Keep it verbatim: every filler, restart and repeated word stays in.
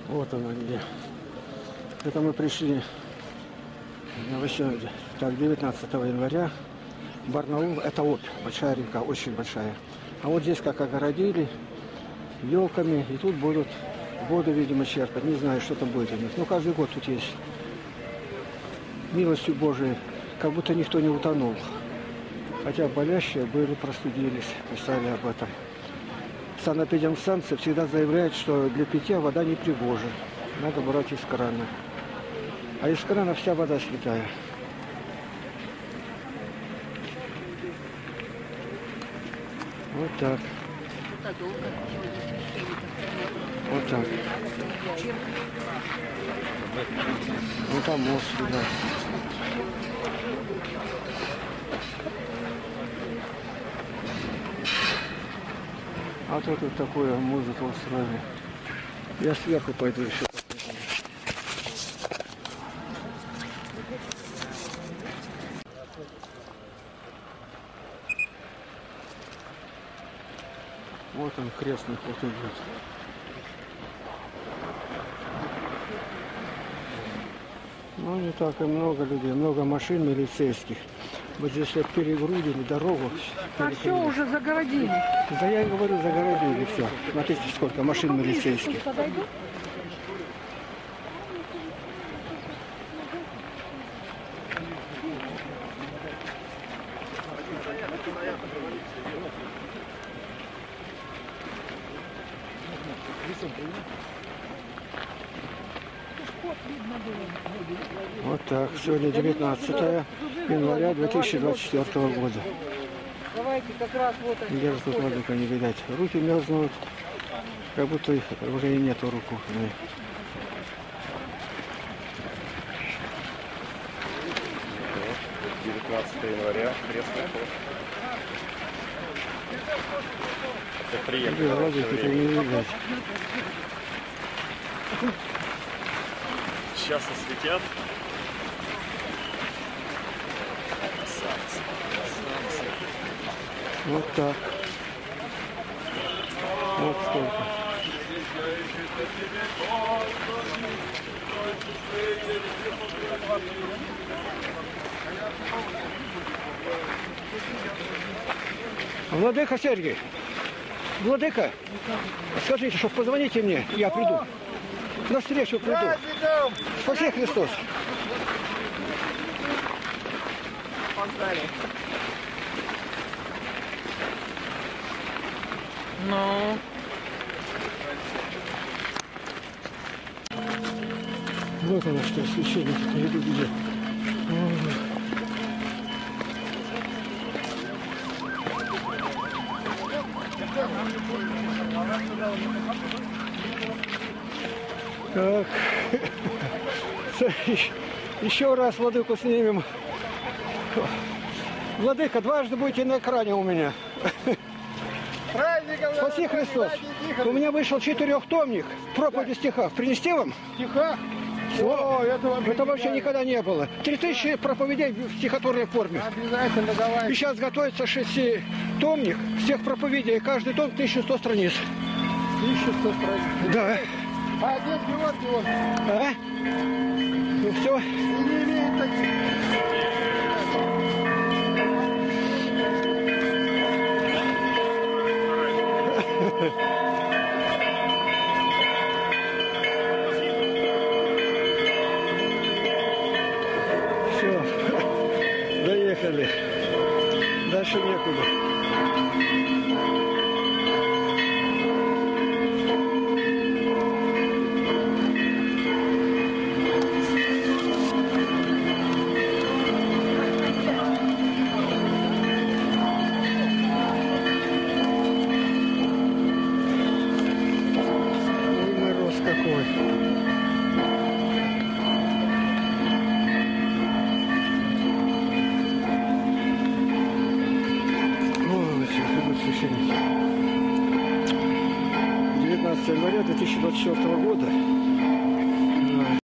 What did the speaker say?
Вот она где. Это мы пришли так, девятнадцатого января. Барнаул, это Обь, большая река, очень большая. А вот здесь как огородили елками, и тут будут воду, видимо, черпать. Не знаю, что там будет у них. Но каждый год тут есть. Милостью Божией, как будто никто не утонул. Хотя болящие были, простудились, писали об этом. Санэпидемстанция всегда заявляет, что для питья вода не пригожа. Надо брать из крана. А из крана вся вода святая. Вот так. Вот так. Вот там мост сюда. А тут вот такую музыку устроили. Я сверху пойду еще. Вот он, крестный ход идет. Ну, не так и много людей, много машин милицейских. Вот здесь вот перегрудили дорогу. А все уже загородили. Да я и говорю, загородили все. Смотрите, сколько машин милицейских. Вот так. Сегодня девятнадцатое января две тысячи двадцать четвёртого года. Давайте как раз вот они. Держит тут воздуха не видать. Руки мерзнут, как будто их уже и нету руку. девятнадцатое января, крестный ход. Это приехали. Да, воздуха не видать. Сейчас осветят. Красавцы, красавцы. Вот так. Вот сколько. Владыка Сергей, Владыка, скажите, что позвоните мне, я приду. На встречу приду. Спаси Христос. Поздали. Ну. Вот оно что, священник на виду где. Так. Еще раз владыку снимем. Владыка, дважды будете на экране у меня. Спаси Христос. У меня вышел четырехтомник проповеди стихов. Принести вам? Стиха? О, это, это вообще никогда не было. Три тысячи проповедей в стихотворной форме. Обязательно давай. И сейчас готовится шеститомник всех проповедей. Каждый том тысяча сто страниц. тысяча сто страниц. Да. А отец Георгий он. А? Ну все. И не имеет таких. Все. Доехали. Дальше некуда. девятнадцатое января две тысячи двадцать четвёртого года.